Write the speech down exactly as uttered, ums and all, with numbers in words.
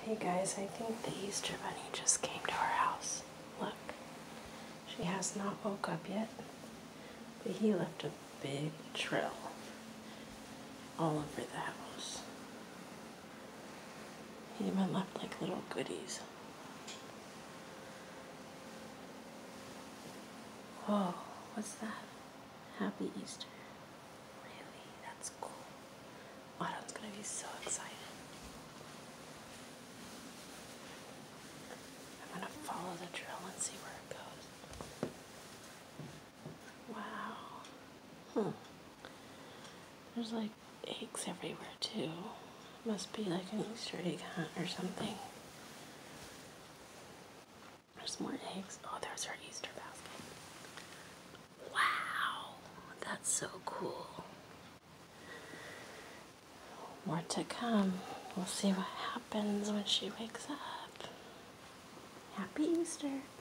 Hey guys, I think the Easter Bunny just came to our house. Look, she has not woke up yet, but he left a big trail all over the house. He even left like little goodies. Whoa, what's that? Happy Easter. Really? That's cool. Autumn's gonna be so excited. I'm gonna follow the trail and see where it goes. Wow. Hmm. There's like eggs everywhere too. Must be like an Easter egg hunt or something. There's more eggs. Oh, there's our Easter basket. Wow, that's so cool. More to come. We'll see what happens when she wakes up. Happy Easter.